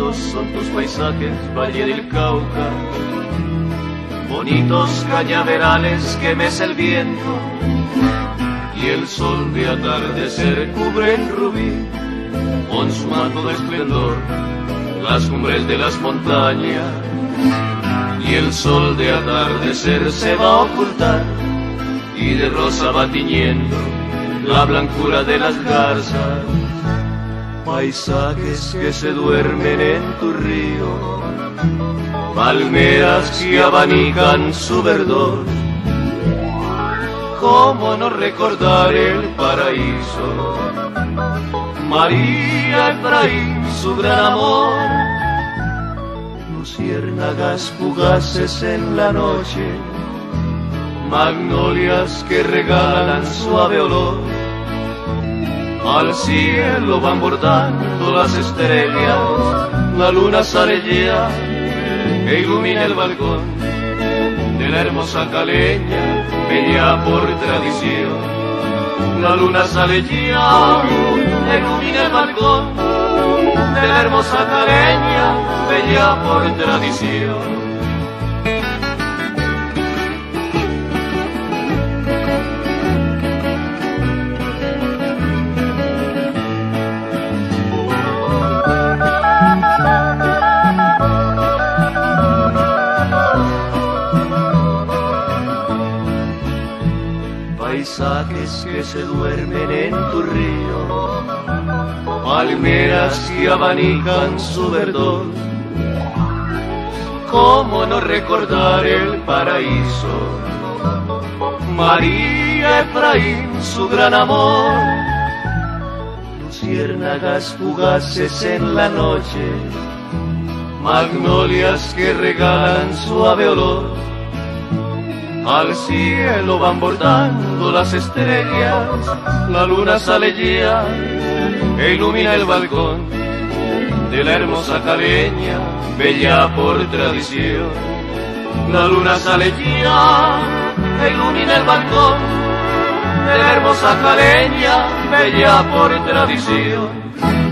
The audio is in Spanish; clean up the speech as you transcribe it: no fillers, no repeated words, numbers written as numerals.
bonitos son tus paisajes, Valle del Cauca, bonitos cañaverales que mece el viento, y el sol de atardecer cubre en rubí, con su manto de esplendor, las cumbres de las montañas, y el sol de atardecer se va a ocultar, y de rosa va tiñendo la blancura de las garzas. Paisajes que se duermen en tu río, palmeras que abanican su verdor. ¿Cómo no recordar el paraíso? María Efraín, su gran amor. Luciérnagas fugaces en la noche, magnolias que regalan suave olor. Al cielo van bordando las estrellas, la luna sale ya e ilumina el balcón de la hermosa caleña, bella por tradición. La luna sale ya e ilumina el balcón de la hermosa caleña, bella por tradición. Paisajes que se duermen en tu río, palmeras que abanican su verdor. ¿Cómo no recordar el paraíso? María Efraín, su gran amor. Luciérnagas fugaces en la noche, magnolias que regalan suave olor. Al cielo van bordando las estrellas, la luna sale ya e ilumina el balcón de la hermosa caleña, bella por tradición. La luna sale ya e ilumina el balcón de la hermosa caleña, bella por tradición.